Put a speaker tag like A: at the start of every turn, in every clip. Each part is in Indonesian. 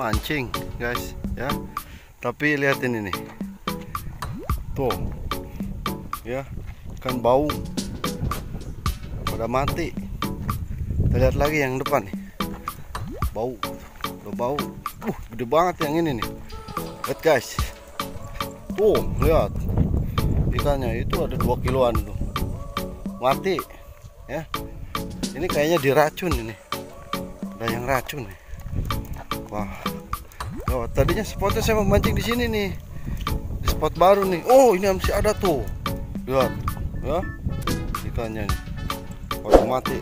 A: mancing guys ya. Tapi lihatin ini tuh ya, ikan bau pada mati. Kita lihat lagi yang depan nih, bau udah bau. Gede banget yang ini nih. Lihat guys, tuh lihat ikannya itu ada 2 kiloan tuh, mati ya. Ini kayaknya diracun ini, ada yang racun nih. Wah, oh, tadinya spotnya saya memancing di sini nih, di spot baru nih. Oh, ini masih ada tuh, lihat ya ikannya nih, udah mati.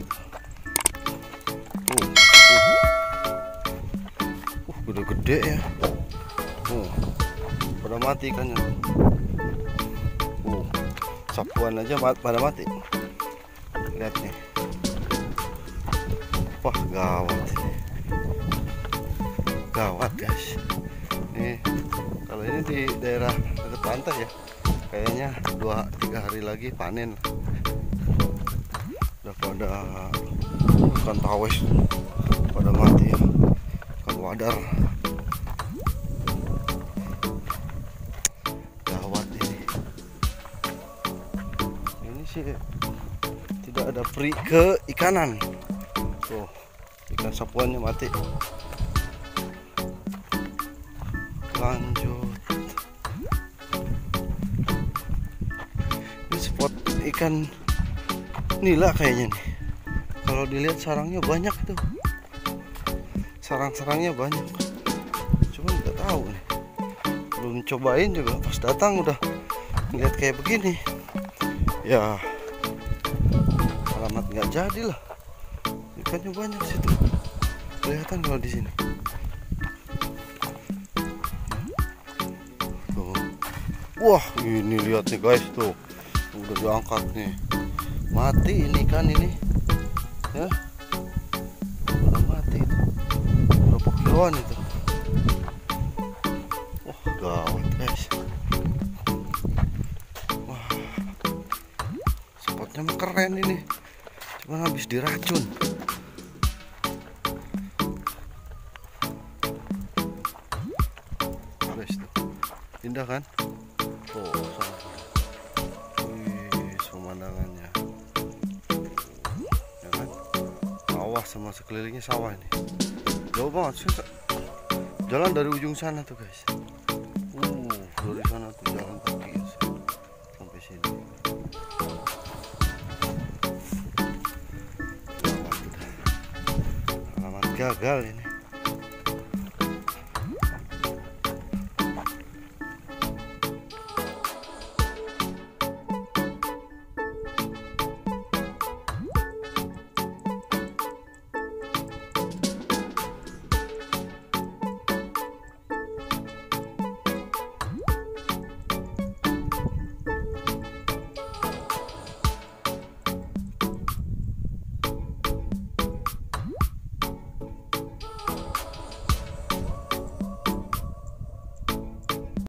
A: Gede-gede ya. Pada mati ikannya. Sapuan aja pada mati. Lihat nih. Wah, gawat ini. Gawat guys. Nih, kalau ini di daerah dekat pantai ya, kayaknya 2-3 hari lagi panen. Udah pada ikan tawes pada mati ya. Ikan wadar. Gawat ini. Ini sih tidak ada peri ke ikanan. Tuh, ikan sapuannya mati. Lanjut. Ini spot ikan nila kayaknya nih. Kalau dilihat sarangnya banyak tuh. Sarang-sarangnya banyak. Cuma nggak tahu nih. Belum cobain juga, pas datang udah ngeliat kayak begini. Ya, alamat nggak jadi lah. Ikannya banyak situ. Kelihatan kalau di sini. Tuh. Wah, ini lihat nih guys tuh. Udah diangkat nih. Mati ini ikan ini. Ya. Udah mati itu. Berapa kiloan itu? Wah, gawat guys. Wah. Spotnya keren ini. Cuma habis diracun. Guys tuh. Indah kan? Oh, wih, pemandangannya. Ya kan? Sawah sama sekelilingnya sawah ini. Jauh banget sih. Jalan dari ujung sana tuh guys. Dari sana tuh jalan kaki sampai sini. Alamat gagal ini.